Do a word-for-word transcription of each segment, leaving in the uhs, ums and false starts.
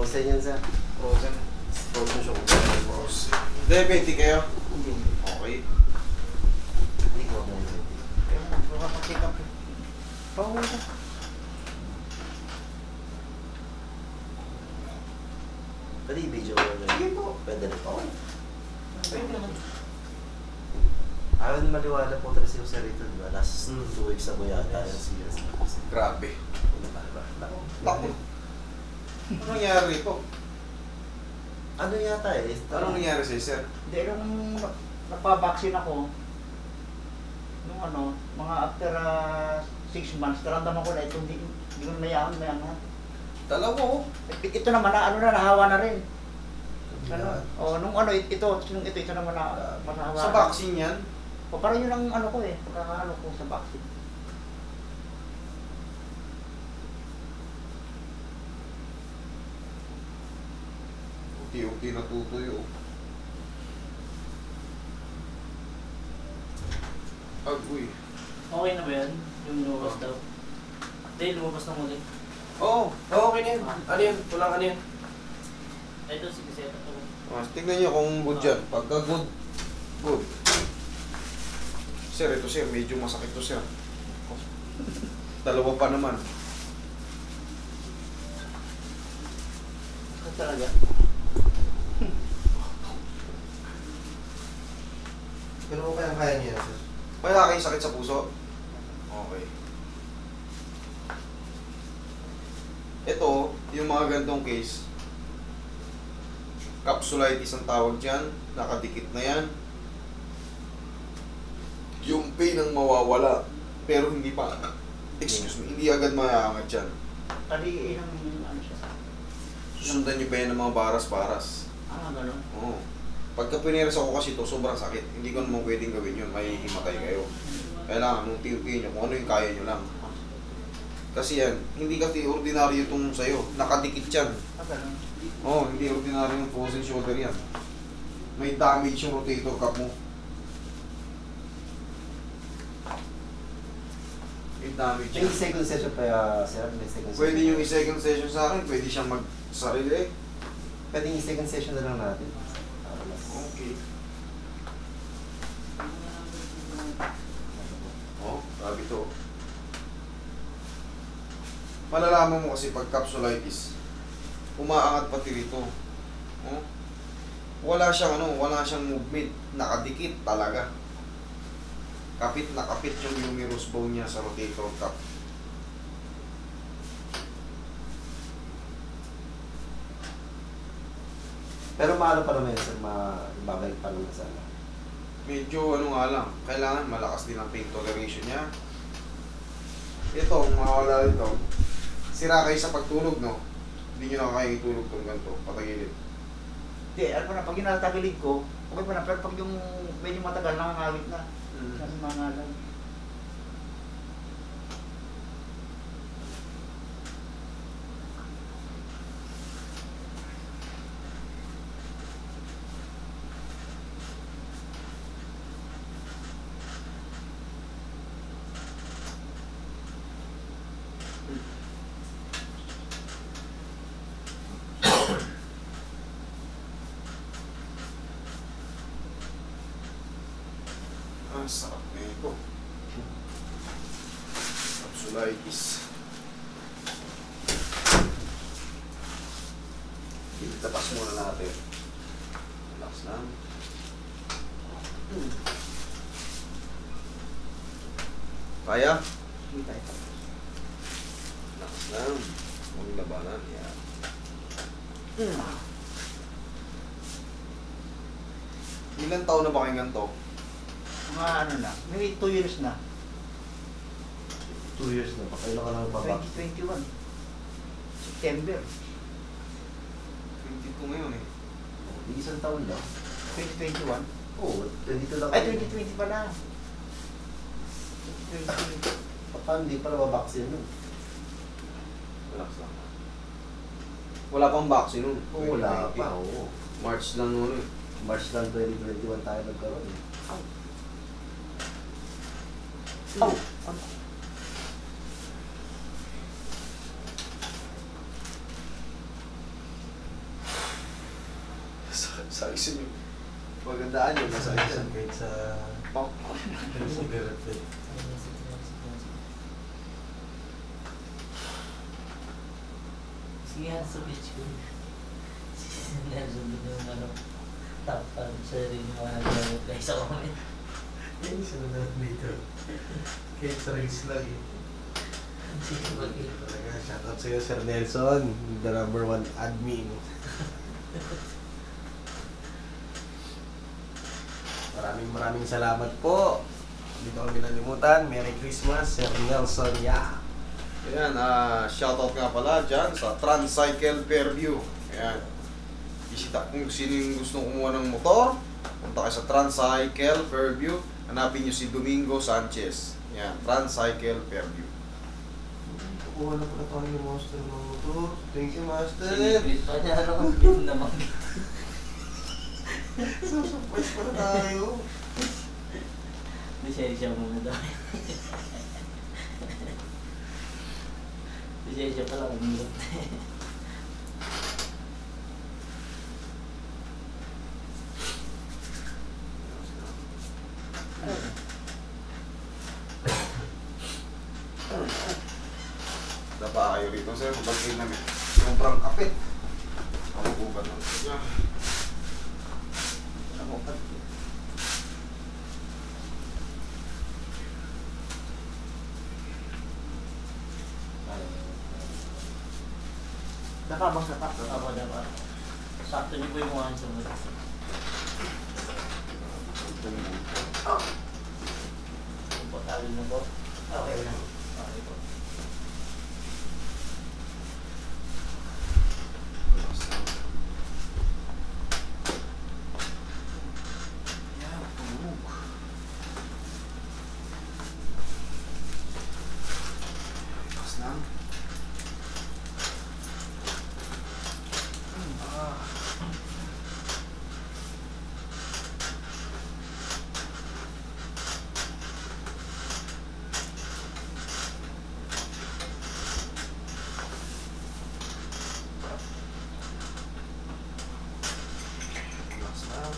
Frozen yan, sir. Frozen. Frozen show. Frozen. Diabetic kayo? Hindi. Okay. Hindi ko ako diabetic. Kaya mo, makapag-check up. Pawala ka. Pwede i-video ko na. Sige po. Pwede rin po. Pwede naman. Ayaw na maliwala po talaga si Jose rito, di ba? Last Hmm. two weeks ago yata yung serious na kasi. Grabe. Lako. Lako. Ano nangyari po? Ano yata eh? Ano nangyari sa'yo, sir? Hindi, nung nagpa-vaccine ako, nung ano, mga after uh, six months, naramdaman ko na ito, hindi, hindi ko mayaman, mayaman. Dalawa oh. Ito naman, na, ano na, nahawa na rin. Ano? Yan. Oh, nung ano, ito, nung ito, ito naman na, nahawa. Sa vaccine yan? O, parang yun ang ano ko eh, pagkakaano ko sa vaccine. Unti-unti natutuyo. Agoy. Okay na ba yan? Yung lumabas daw? Hindi, lumabas na muli. Oo. Oh, okay na yan. Ano yan? Walang ano yan. Ito, sige, set up ako. Ah, tignan nyo kung good yan. Pagka good, good. Sir, ito sir, medyo masakit to sir. Dalawa pa naman. Ito talaga. Pero kaya kaya niya, sir. Wala kayong sakit sa puso? Okay. Ito, yung mga gantong case, capsulitis ang tawag dyan, nakadikit na yan. Yung pain ang mawawala, pero hindi pa, excuse me, hindi agad maangat dyan. Taliin ang ano siya. Susundan nyo pa yan ng mga baras-baras. Ah, gano'n. Oo. Pagka pineres ako kasi ito, sobrang sakit. Hindi ko naman pwedeng gawin yun, may himatay kayo. Kailangan nung tiyo-tiyo nyo kung ano yung kaya nyo lang. Kasi yan, hindi kasi ordinaryo itong sa'yo. Nakadikit yan. Ah, gano'n. Oo, oh, hindi ordinaryo yung frozen shoulder yan. May damage yung rotator cuff mo. May damage May yan. second session pa, uh, sir. May second session. Pwede yung i-second session sa akin, pwede siyang mag-sarili. Pwede yung second session na lang natin. Para mas... Okay. Oh, sabi to. Malalaman mo kasi pag capsulitis, umaangat pati rito. Oh. Wala siyang ano, wala siyang movement, nakadikit talaga. Kapit na kapit yung humerus bone niya sa rotator cuff. Pero maano pa naman yun, sir. Mababalik pa naman sana. Medyo ano nga lang, kailangan malakas din ang pain toleration niya. Ito, mawala dito. Sira kayo sa pagtulog, no? Hindi nyo na kaya itulog itong ganito, patagilid. Hindi, ano pa na, pag ginatagilid ko, okay pa na, pero pag yung medyo matagal, nakangawit na. Mm. Kasi mga lang. Ah, sarap na ito. Capsulitis. Itapas muna natin. Relax lang. Kaya? Hindi tayo. Relax lang. Huwag labanan. Yan. Ilan taon na ba kayo ganito? Mga ano na, maybe two years na. Two years na. Pakailan ka lang babak. twenty twenty-one. September. twenty-two ngayon eh. Isang taon lang. twenty twenty-one. Oo, oh, twenty-two lang. Ay, twenty twenty pala. twenty twenty. Paano hindi pa nababaksin nun? Relax lang. Wala pang vaccine nun. Oo, wala twenty nineteen. pa. Oo. March lang nun eh. March lang twenty twenty-one tayo nagkaroon. Eh. Oh, Sa isin yun. Magandaan yun, nasa isin. Kahit sa... Pang. Cigarette eh. Sige nga sa beach ko. Nelson din yung ano, top fan sa rin yung mga nag-reply sa comment. Yan yung sunod dito. Kahit sa race lang eh. Sige mag-i. Talaga, shoutout sa'yo Sir Nelson, the number one admin. Maraming maraming salamat po. Hindi ko kami nalimutan. Merry Christmas, Sir Nelson. Yeah. Ayan, ah, shoutout nga pala dyan sa Transcycle Fairview. Ayan. Bisita kung sino yung gustong kumuha ng motor, punta kayo sa Transcycle Fairview. Hanapin nyo si Domingo Sanchez. Ayan, Transcycle Fairview. Kukuha na pala tayo ng master ng motor. Thank you, master. Siniplit pa niya, ano, yun naman. Surprise pala tayo. Lisensya muna daw. Lisensya pala, umilot. Dapa kayo rito, sir. Bagay namin. Sobrang kapit. Ako po ba nun? Yeah. Ako pa. Dapa, boss, dapa. Ako dapat. Sakto niyo po yung mga sunod. Komportable na po. Okay na. Okay po. Yan, tulog. Pas lang. Ah. Pas lang.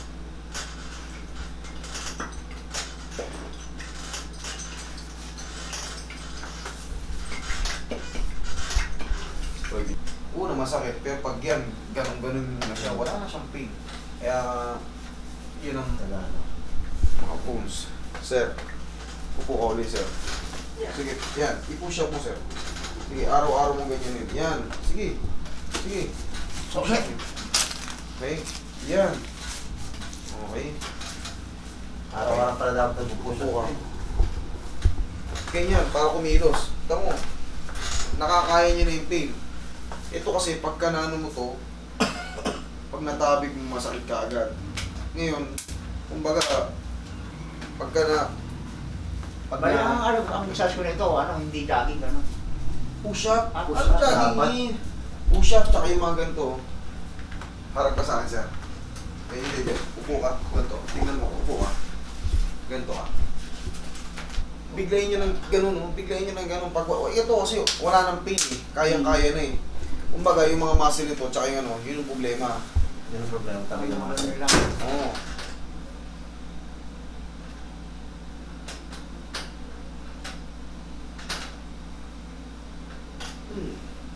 Pwede. Una masakit, pero pag yan, ganun-ganun na siya, wala na siyang pain. Kaya, yun ang Wala na. mga bones. Sir, upo ka ulit, sir. Sige, yan, i-push up mo, sir. Sige, araw-araw mo ganyan yun. Yan, sige. Sige. Okay. Okay, yan. Okay. Araw-araw pala dapat nagpupush Upo ka. up. Ganyan, para kumilos. Tama mo, nakakaya niya na yung pain. Ito kasi, pagka naano mo to, pag natabig mo, masakit ka agad. Ngayon, kumbaga, pagka na, pag Bali, na, ang, ano, ang massage ko nito, ano, hindi jogging, ano. push up, Ah, push push up, up, jogging dapat. eh. Push up, tsaka yung mga ganito. Harap ka sa akin, sir. Eh, hindi, hindi. Upo ka, ganito. Tingnan mo, upo ka. Ganito ka. Biglayin nyo ng ganun, oh. Biglayin nyo ng ganun. Pag, ito kasi, wala ng pain eh. Kayang-kaya na eh. Kumbaga, yung mga muscle nito, tsaka yung ano, yun yung problema. Yan ang problema talaga mga sir. Oo. Hmm.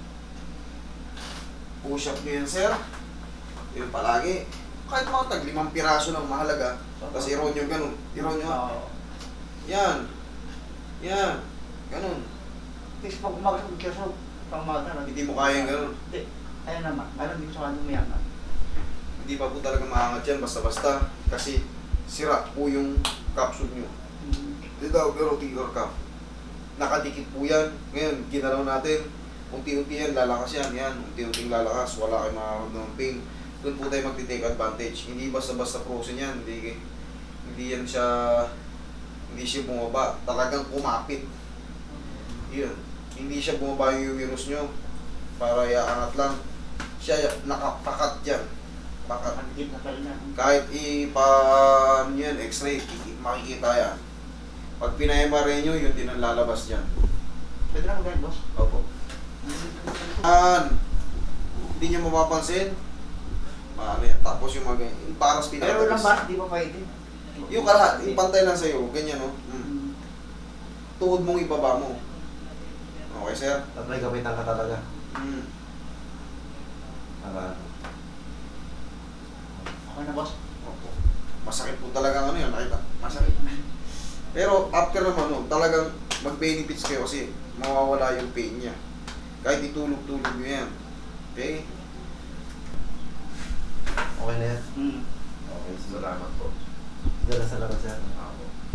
Push up nyo yan, sir. Yun palagi. Kahit mga tag limang piraso lang mahalaga. Tapos i-roll nyo ganun. I-roll nyo. Oo. Yan. Yan. Ganun. Kasi pag umaga, kasi pang umaga, ano, Hindi mo kaya ganun. Hindi. Ayun naman. Ayun din sa kanong mayaman. Hindi pa po talaga maangat yan basta-basta. Kasi sira po yung capsule nyo. Dito, pero tigor ka. Nakadikit po yan. Ngayon, ginalaw natin. Unti-unti yan, lalakas yan. Yan, unti-unting lalakas. Wala kayong makakaroon ng pain. Doon po tayo magti-take advantage. Hindi basta-basta frozen yan. Hindi, hindi yan siya, hindi siya bumaba. Talagang kumapit. Yun. Hindi siya bumaba yung humerus nyo para iaangat lang. Siya nakapakat yan. Pakat. Nakadikit na pala na. Kahit ipa yan, x-ray, makikita yan. Pag pinay-M R I nyo, yun din ang lalabas dyan. Pwede na mag-guide, boss? Opo. Yan. Hindi nyo mapapansin. Paano yan? Tapos yung mga ganyan. Yung paras Pero pinakatalis. lang ba, di ba pwede? Yung kalahat, yung pantay lang sa'yo, ganyan no? Mm. Mm. Tuhod mong ibaba mo. Okay, sir? At may kapitan ka talaga. Mm. Para Okay na, boss? Opo. Masakit po talaga ano yan, nakita? Masakit. Pero after naman, no, talagang mag-benefits kayo kasi mawawala yung pain niya. Kahit itulog-tulog nyo yan. Okay? okay na yan. Mm. Okay, Salamat po. Dala salamat sir. Ako.